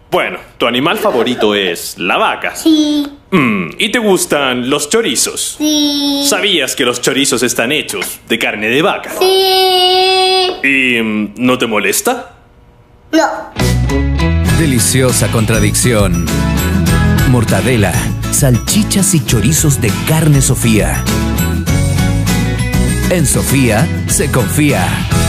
Bueno, tu animal favorito es la vaca. Sí. ¿Y te gustan los chorizos? Sí. ¿Sabías que los chorizos están hechos de carne de vaca? Sí. ¿Y no te molesta? No. Deliciosa contradicción. Mortadela, salchichas y chorizos de carne Sofía. En Sofía se confía.